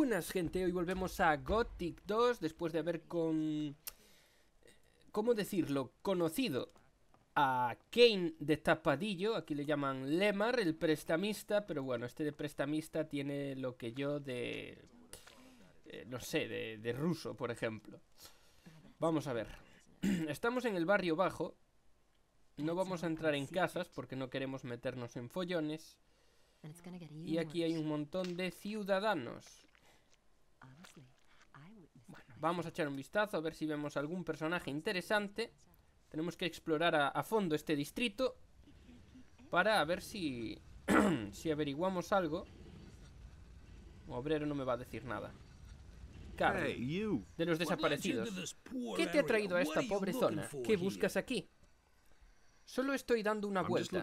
Buenas, gente, hoy volvemos a Gothic 2 después de haber ¿cómo decirlo? Conocido a Kane de Tapadillo. Aquí le llaman Lemar, el prestamista, pero bueno, este de prestamista tiene lo que yo de... no sé, de ruso, por ejemplo. Vamos a ver. Estamos en el barrio bajo. No vamos a entrar en casas porque no queremos meternos en follones. Y aquí hay un montón de ciudadanos. Bueno, vamos a echar un vistazo a ver si vemos algún personaje interesante. Tenemos que explorar a fondo este distrito para ver si si averiguamos algo. Obrero no me va a decir nada. Carl, de los desaparecidos. ¿Qué te ha traído a esta pobre zona? ¿Qué buscas aquí? Solo estoy dando una vuelta.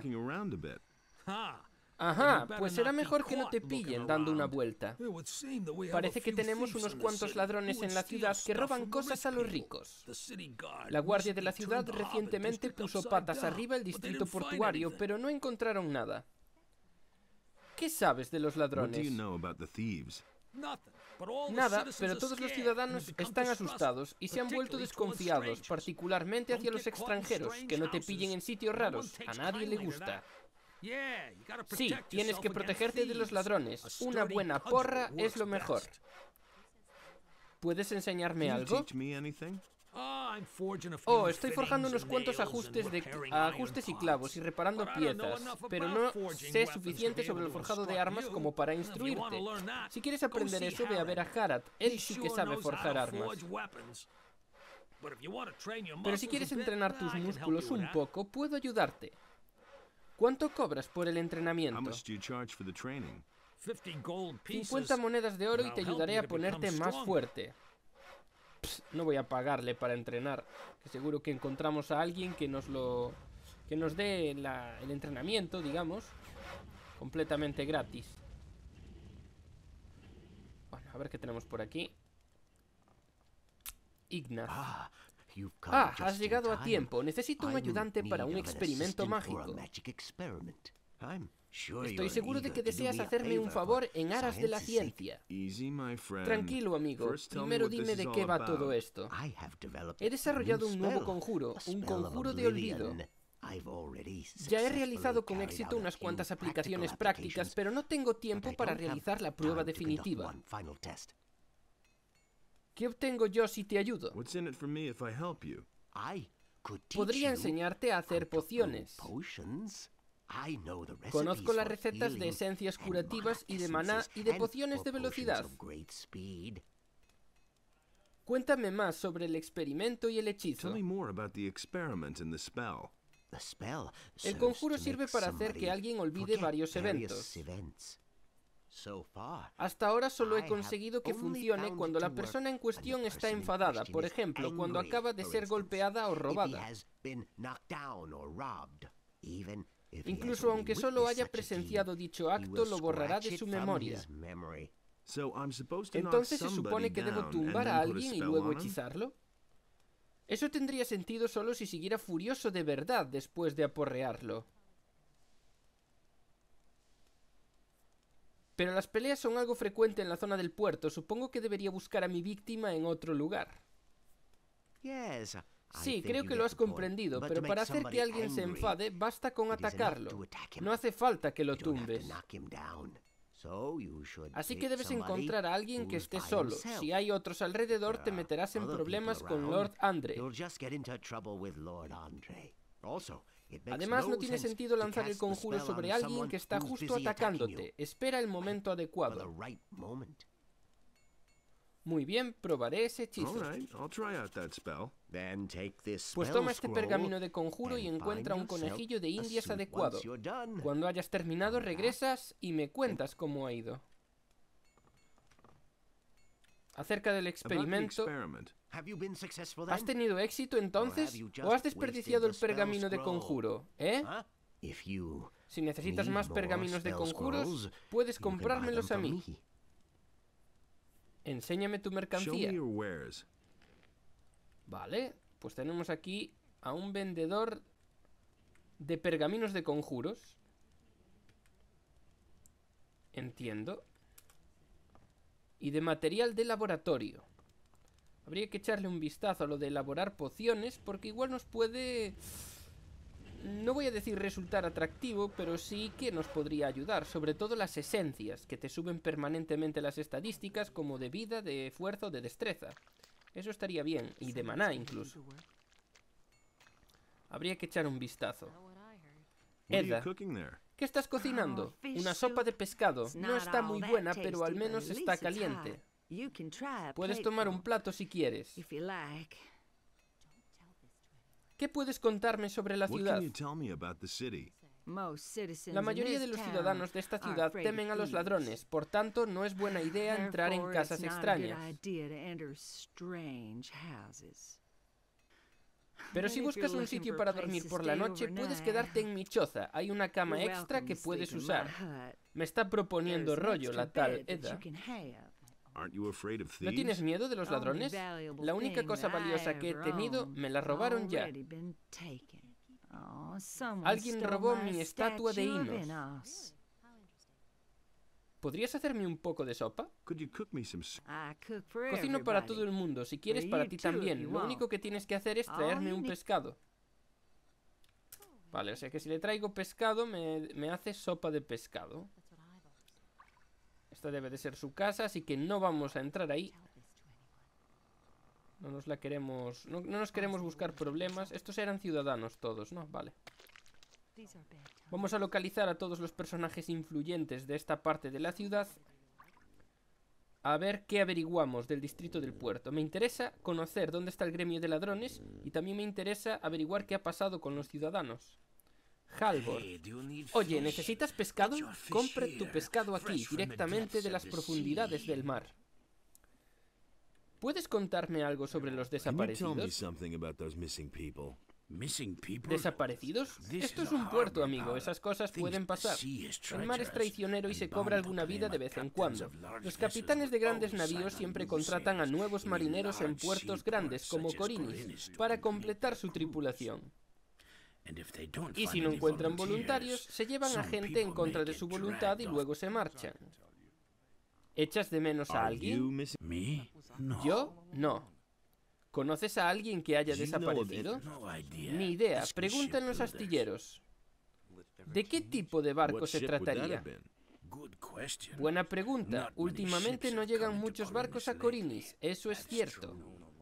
Ajá, pues será mejor que no te pillen dando una vuelta. Parece que tenemos unos cuantos ladrones en la ciudad que roban cosas a los ricos. La guardia de la ciudad recientemente puso patas arriba el distrito portuario, pero no encontraron nada. ¿Qué sabes de los ladrones? Nada, pero todos los ciudadanos están asustados y se han vuelto desconfiados, particularmente hacia los extranjeros. Que no te pillen en sitios raros, a nadie le gusta. Sí, tienes que protegerte de los ladrones. Una buena porra es lo mejor. ¿Puedes enseñarme algo? Oh, estoy forjando unos cuantos ajustes y clavos y reparando piezas, pero no sé suficiente sobre el forjado de armas como para instruirte. Si quieres aprender eso, ve a ver a Harat. Él sí que sabe forjar armas. Pero si quieres entrenar tus músculos un poco, puedo ayudarte. ¿Cuánto cobras por el entrenamiento? 50 monedas de oro y te ayudaré a ponerte más fuerte. No voy a pagarle para entrenar, que seguro que encontramos a alguien que nos dé el entrenamiento, digamos, completamente gratis. Bueno, a ver qué tenemos por aquí. Ignaz. Has llegado a tiempo. Necesito un ayudante para un experimento mágico. Estoy seguro de que deseas hacerme un favor en aras de la ciencia. Tranquilo, amigo. Primero dime de qué va todo esto. He desarrollado un nuevo conjuro, un conjuro de olvido. Ya he realizado con éxito unas cuantas aplicaciones prácticas, pero no tengo tiempo para realizar la prueba definitiva. ¿Qué obtengo yo si te ayudo? Podría enseñarte a hacer pociones. Conozco las recetas de esencias curativas y de maná y de pociones de velocidad. Cuéntame más sobre el experimento y el hechizo. El conjuro sirve para hacer que alguien olvide varios eventos. Hasta ahora solo he conseguido que funcione cuando la persona en cuestión está enfadada, por ejemplo, cuando acaba de ser golpeada o robada. Incluso aunque solo haya presenciado dicho acto, lo borrará de su memoria. Entonces se supone que debo tumbar a alguien y luego hechizarlo. Eso tendría sentido solo si siguiera furioso de verdad después de aporrearlo. Pero las peleas son algo frecuente en la zona del puerto. Supongo que debería buscar a mi víctima en otro lugar. Sí, creo que lo has comprendido, pero para hacer que alguien se enfade, basta con atacarlo. No hace falta que lo tumbes. Así que debes encontrar a alguien que esté solo. Si hay otros alrededor, te meterás en problemas con Lord Andre. Además, no tiene sentido lanzar el conjuro sobre alguien que está justo atacándote. Espera el momento adecuado. Muy bien, probaré ese hechizo. Pues toma este pergamino de conjuro y encuentra un conejillo de indias adecuado. Cuando hayas terminado, regresas y me cuentas cómo ha ido. Acerca del experimento... ¿Has tenido éxito entonces? ¿O has desperdiciado el pergamino de conjuro? ¿Eh? Si necesitas más pergaminos de conjuros, puedes comprármelos a mí. Enséñame tu mercancía. Vale, pues tenemos aquí a un vendedor de pergaminos de conjuros. Entiendo. y de material de laboratorio. Habría que echarle un vistazo a lo de elaborar pociones, porque igual nos puede... No voy a decir resultar atractivo, pero sí que nos podría ayudar. Sobre todo las esencias, que te suben permanentemente las estadísticas, como de vida, de fuerza o de destreza. Eso estaría bien, y de maná incluso. Habría que echar un vistazo. Edda, ¿qué estás cocinando? Una sopa de pescado. No está muy buena, pero al menos está caliente. Puedes tomar un plato si quieres. ¿Qué puedes contarme sobre la ciudad? La mayoría de los ciudadanos de esta ciudad temen a los ladrones, por tanto no es buena idea entrar en casas extrañas. Pero si buscas un sitio para dormir por la noche, puedes quedarte en mi choza. Hay una cama extra que puedes usar. Me está proponiendo rollo la tal Edda. ¿No tienes miedo de los ladrones? La única cosa valiosa que he tenido me la robaron ya. Alguien robó mi estatua de Inos. ¿Podrías hacerme un poco de sopa? Cocino para todo el mundo, si quieres para ti también. Lo único que tienes que hacer es traerme un pescado. Vale, o sea que si le traigo pescado me hace sopa de pescado. Esta debe de ser su casa, así que no vamos a entrar ahí. No nos la queremos... No nos queremos buscar problemas. Estos eran ciudadanos todos, ¿no? Vale. Vamos a localizar a todos los personajes influyentes de esta parte de la ciudad. A ver qué averiguamos del distrito del puerto. Me interesa conocer dónde está el gremio de ladrones y también me interesa averiguar qué ha pasado con los ciudadanos. Halvor. Oye, ¿necesitas pescado? Compra tu pescado aquí, directamente de las profundidades del mar. ¿Puedes contarme algo sobre los desaparecidos? ¿Desaparecidos? Esto es un puerto, amigo. Esas cosas pueden pasar. El mar es traicionero y se cobra alguna vida de vez en cuando. Los capitanes de grandes navíos siempre contratan a nuevos marineros en puertos grandes como Corinis para completar su tripulación. Y si no encuentran voluntarios, se llevan a gente en contra de su voluntad y luego se marchan. ¿Echas de menos a alguien? ¿Yo? No. ¿Conoces a alguien que haya desaparecido? Ni idea. Pregunta en los astilleros. ¿De qué tipo de barco se trataría? Buena pregunta. Últimamente no llegan muchos barcos a Corinis. Eso es cierto.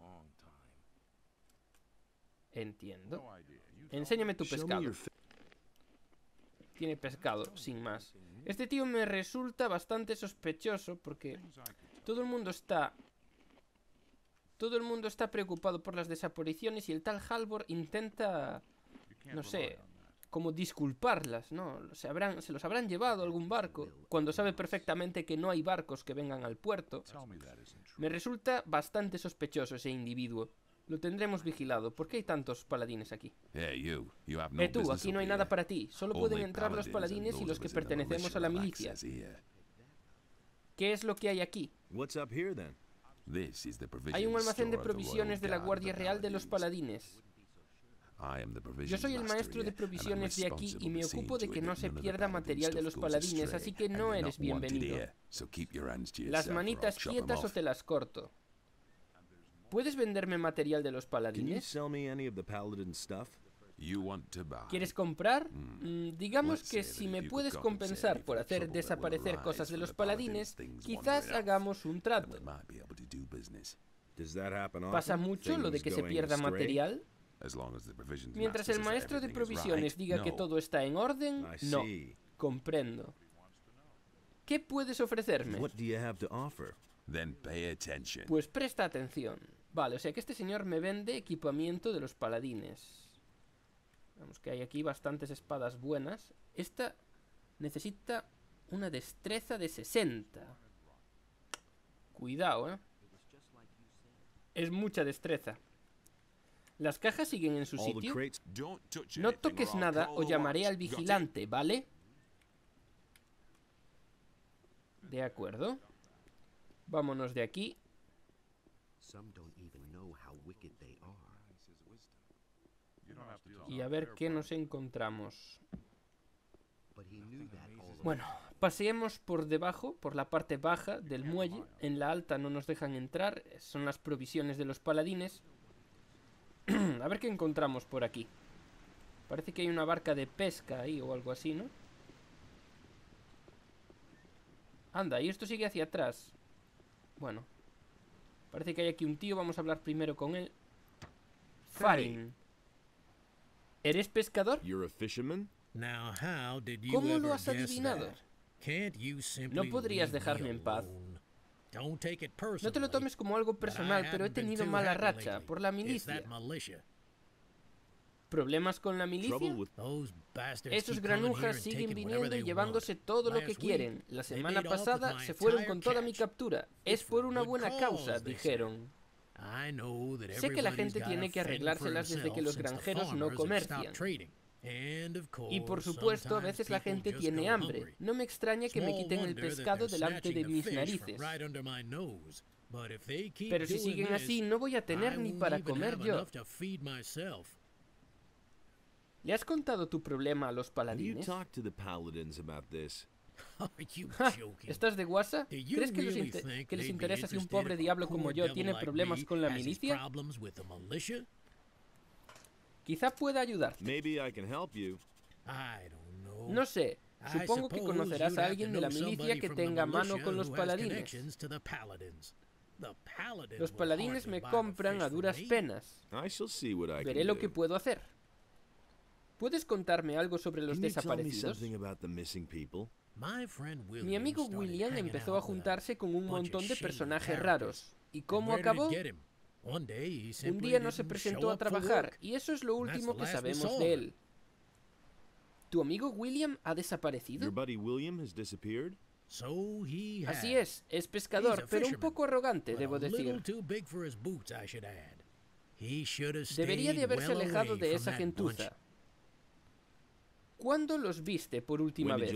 Entiendo. Enséñame tu pescado. Tiene pescado, sin más. Este tío me resulta bastante sospechoso porque todo el mundo está preocupado por las desapariciones y el tal Halvor intenta, no sé, como disculparlas, ¿no? Se los habrán llevado a algún barco cuando sabe perfectamente que no hay barcos que vengan al puerto. Me resulta bastante sospechoso ese individuo. Lo tendremos vigilado. ¿Por qué hay tantos paladines aquí? Tú, aquí no hay nada para ti. Solo pueden entrar los paladines y los que pertenecemos a la milicia. ¿Qué es lo que hay aquí? Hay un almacén de provisiones de la Guardia Real de los Paladines. Yo soy el maestro de provisiones de aquí y me ocupo de que no se pierda material de los paladines, así que no eres bienvenido. Las manitas quietas o te las corto. ¿Puedes venderme material de los paladines? ¿Quieres comprar? Digamos que si me puedes compensar por hacer desaparecer cosas de los paladines, quizás hagamos un trato. ¿Pasa mucho lo de que se pierda material? Mientras el maestro de provisiones diga que todo está en orden, no. Comprendo. ¿Qué puedes ofrecerme? Pues presta atención. Vale, o sea que este señor me vende equipamiento de los paladines. Vemos que hay aquí bastantes espadas buenas. Esta necesita una destreza de 60. Cuidado, ¿eh? Es mucha destreza. ¿Las cajas siguen en su sitio? No toques nada o llamaré al vigilante, ¿vale? De acuerdo. Vámonos de aquí. Y a ver qué nos encontramos. Bueno, paseemos por debajo, por la parte baja del muelle. En la alta no nos dejan entrar, son las provisiones de los paladines. A ver qué encontramos por aquí. Parece que hay una barca de pesca ahí o algo así, ¿no? Anda, y esto sigue hacia atrás. Bueno, parece que hay aquí un tío, vamos a hablar primero con él. Farin. ¿Eres pescador? ¿Cómo lo has adivinado? No podrías dejarme en paz. No te lo tomes como algo personal, pero he tenido mala racha por la milicia. ¿Problemas con la milicia? Esos granujas siguen viniendo y llevándose todo lo que quieren. La semana pasada se fueron con toda mi captura. Es por una buena causa, dijeron. Sé que la gente tiene que arreglárselas desde que los granjeros no comercian. Y por supuesto, a veces la gente tiene hambre. No me extraña que me quiten el pescado delante de mis narices. Pero si siguen así, no voy a tener ni para comer yo. ¿Le has contado tu problema a los paladines? ¿Estás de guasa? ¿Crees que les interesa si un pobre diablo como yo tiene problemas con la milicia? Quizá pueda ayudarte. No sé. Supongo que conocerás a alguien de la milicia que tenga mano con los paladines. Los paladines me compran a duras penas. Veré lo que puedo hacer. ¿Puedes contarme algo sobre los desaparecidos? Mi amigo William empezó a juntarse con un montón de personajes raros. ¿Y cómo acabó? Un día no se presentó a trabajar, y eso es lo último que sabemos de él. ¿Tu amigo William ha desaparecido? Así es pescador, pero un poco arrogante, debo decir. Debería de haberse alejado de esa gentuza. ¿Cuándo los viste por última vez?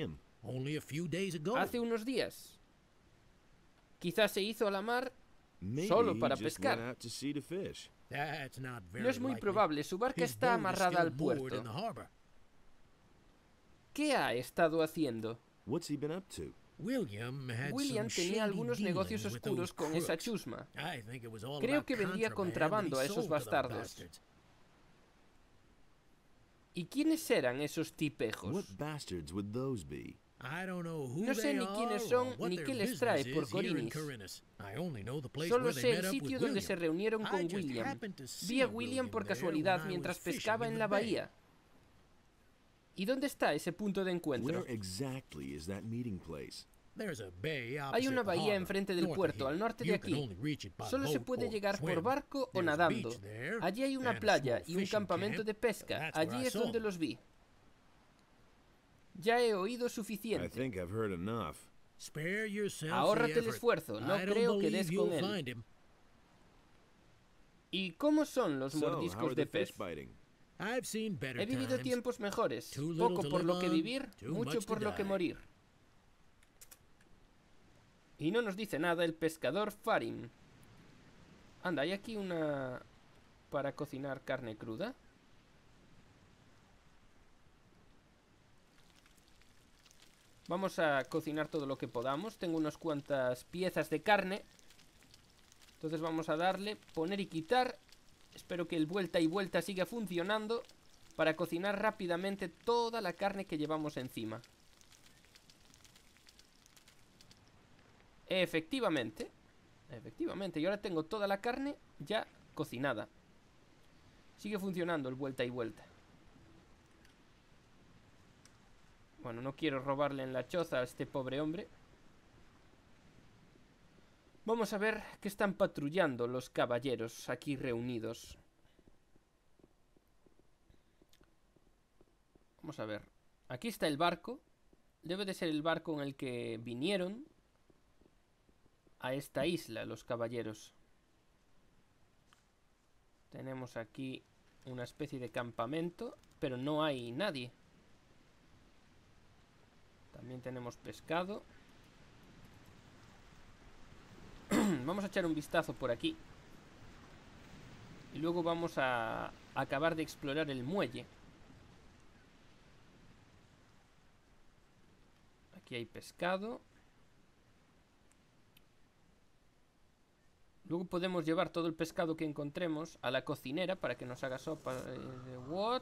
Hace unos días. Quizás se hizo a la mar solo para pescar. No es muy probable, su barca está amarrada al puerto. ¿Qué ha estado haciendo? William tenía algunos negocios oscuros con esa chusma. Creo que vendía contrabando a esos bastardos. ¿Y quiénes eran esos tipejos? No sé ni quiénes son ni qué les trae por Corinis. Solo sé el sitio donde se reunieron con William. Vi a William por casualidad mientras pescaba en la bahía. ¿Y dónde está ese punto de encuentro? Hay una bahía enfrente del puerto, al norte de aquí. Solo se puede llegar por barco o nadando. Allí hay una playa y un campamento de pesca. Allí es donde los vi. Ya he oído suficiente. Ahórrate el esfuerzo, no creo que des con él. ¿Y cómo son los mordiscos de pez? He vivido tiempos mejores. Poco por lo que vivir, mucho por lo que morir. Y no nos dice nada el pescador Farin. Anda, hay aquí una para cocinar carne cruda. Vamos a cocinar todo lo que podamos. Tengo unas cuantas piezas de carne. Entonces vamos a darle, poner y quitar. Espero que el vuelta y vuelta siga funcionando para cocinar rápidamente toda la carne que llevamos encima. Efectivamente, y ahora tengo toda la carne ya cocinada. Sigue funcionando el vuelta y vuelta. Bueno, no quiero robarle en la choza a este pobre hombre. Vamos a ver qué están patrullando los caballeros aquí reunidos. Vamos a ver. Aquí está el barco. Debe de ser el barco en el que vinieron a esta isla los caballeros. Tenemos aquí una especie de campamento, pero no hay nadie. También tenemos pescado. Vamos a echar un vistazo por aquí. Y luego vamos a acabar de explorar el muelle. Aquí hay pescado. Luego podemos llevar todo el pescado que encontremos a la cocinera para que nos haga sopa de what.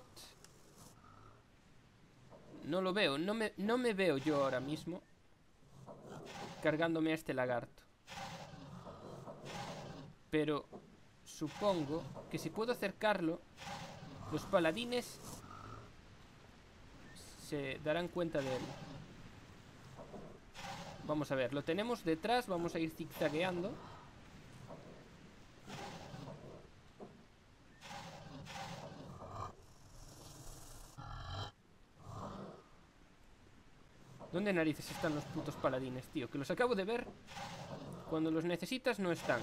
No lo veo, no me veo yo ahora mismo cargándome a este lagarto. Pero supongo que si puedo acercarlo, los paladines se darán cuenta de él. Vamos a ver, lo tenemos detrás, vamos a ir zigzagueando. ¿Dónde narices están los putos paladines, tío? Que los acabo de ver. Cuando los necesitas no están.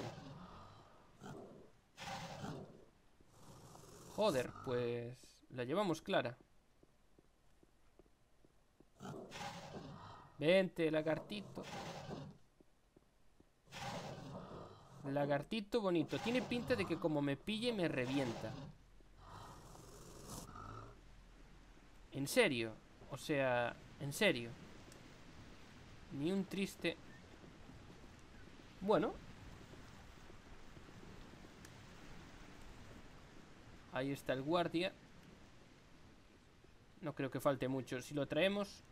Joder, pues la llevamos clara. Vente, lagartito. Lagartito bonito. Tiene pinta de que como me pille me revienta. En serio. O sea, en serio. Ni un triste. Bueno. Ahí está el guardia. No creo que falte mucho. Si lo traemos.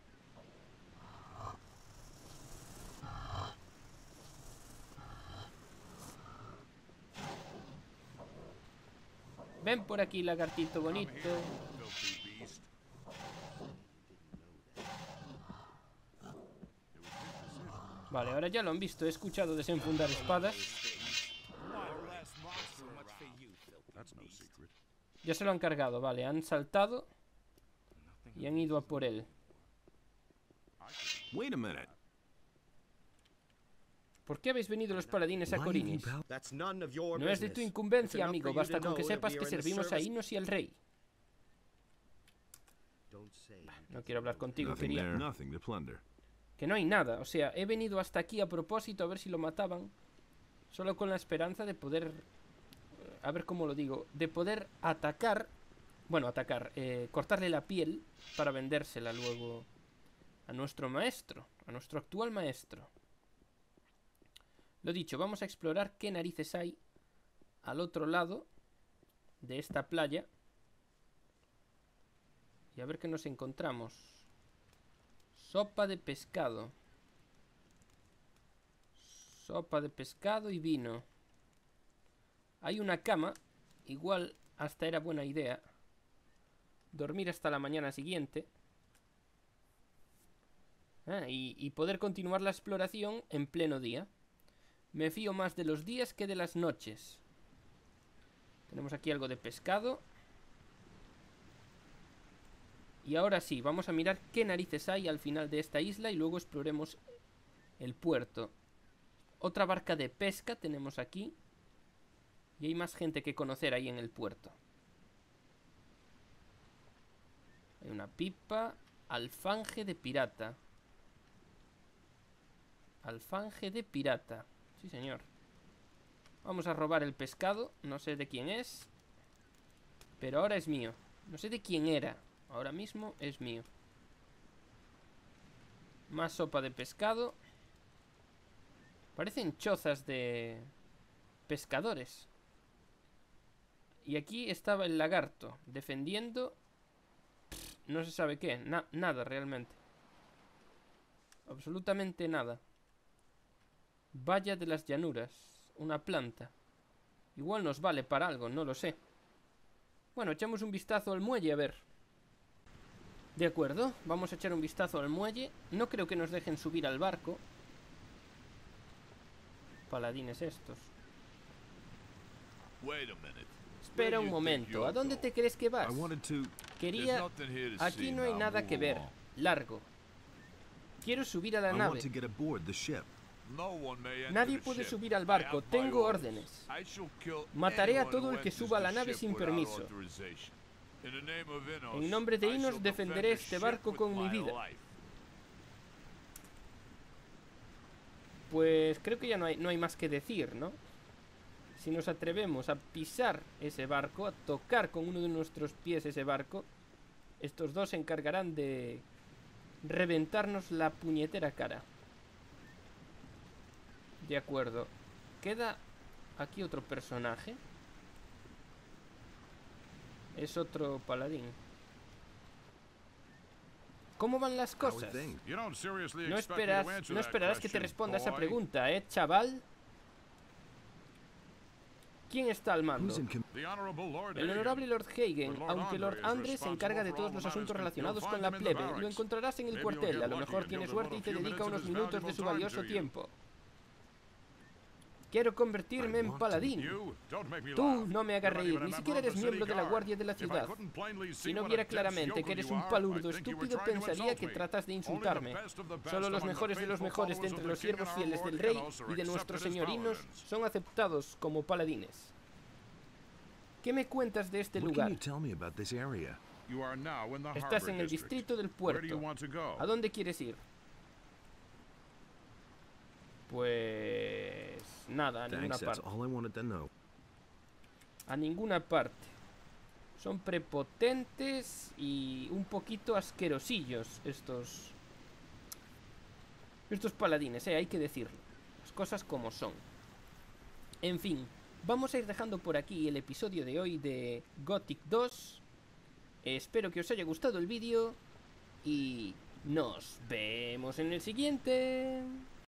Ven por aquí, lagartito bonito. Vale, ahora ya lo han visto. He escuchado desenfundar espadas. Ya se lo han cargado, vale. Han saltado y han ido a por él. ¿Por qué habéis venido los paladines a Corinis? No es de tu incumbencia, amigo. Basta con que sepas que servimos a Inos y al rey. No quiero hablar contigo, quería... Que no hay nada, o sea, he venido hasta aquí a propósito a ver si lo mataban. Solo con la esperanza de poder... A ver cómo lo digo. De poder atacar... Bueno, atacar. Cortarle la piel para vendérsela luego a nuestro maestro. A nuestro actual maestro. Lo dicho, vamos a explorar qué narices hay al otro lado de esta playa. Y a ver qué nos encontramos. Sopa de pescado. Sopa de pescado y vino. Hay una cama. Igual hasta era buena idea dormir hasta la mañana siguiente. Y poder continuar la exploración en pleno día. Me fío más de los días que de las noches. Tenemos aquí algo de pescado. Y ahora sí, vamos a mirar qué narices hay al final de esta isla y luego exploremos el puerto. Otra barca de pesca tenemos aquí. Y hay más gente que conocer ahí en el puerto. Hay una pipa. Alfanje de pirata. Alfanje de pirata. Sí, señor. Vamos a robar el pescado. No sé de quién es. Pero ahora es mío. No sé de quién era. Ahora mismo es mío. Más sopa de pescado. Parecen chozas de pescadores. Y aquí estaba el lagarto defendiendo. No se sabe qué. Nada realmente. Absolutamente nada. Valla de las llanuras. Una planta. Igual nos vale para algo, no lo sé. Bueno, echamos un vistazo al muelle a ver. De acuerdo, vamos a echar un vistazo al muelle. No creo que nos dejen subir al barco. Paladines estos. Espera un momento, ¿a dónde te crees que vas? Quería... Aquí no hay nada que ver. Largo. Quiero subir a la nave. Nadie puede subir al barco, tengo órdenes. Mataré a todo el que suba a la nave sin permiso. En nombre de Inos defenderé este barco con mi vida. Pues creo que ya no hay más que decir, ¿no? Si nos atrevemos a pisar ese barco, a tocar con uno de nuestros pies ese barco, estos dos se encargarán de reventarnos la puñetera cara. De acuerdo. Queda aquí otro personaje. Es otro paladín. ¿Cómo van las cosas? No esperarás que te responda esa pregunta, chaval. ¿Quién está al mando? El honorable Lord Hagen, aunque Lord Andre se encarga de todos los asuntos relacionados con la plebe. Lo encontrarás en el cuartel, a lo mejor tiene suerte y te dedica unos minutos de su valioso tiempo. Quiero convertirme en paladín. Tú no me hagas reír, ni siquiera eres miembro de la guardia de la ciudad. Si no viera claramente que eres un palurdo estúpido, pensaría que tratas de insultarme. Solo los mejores de los mejores de entre los siervos fieles del rey y de nuestros señorinos son aceptados como paladines. ¿Qué me cuentas de este lugar? Estás en el distrito del puerto. ¿A dónde quieres ir? Pues... nada, a ninguna parte. A ninguna parte. Son prepotentes y un poquito asquerosillos estos paladines, hay que decirlo. Las cosas como son. En fin, vamos a ir dejando por aquí el episodio de hoy de Gothic 2. Espero que os haya gustado el vídeo y nos vemos en el siguiente.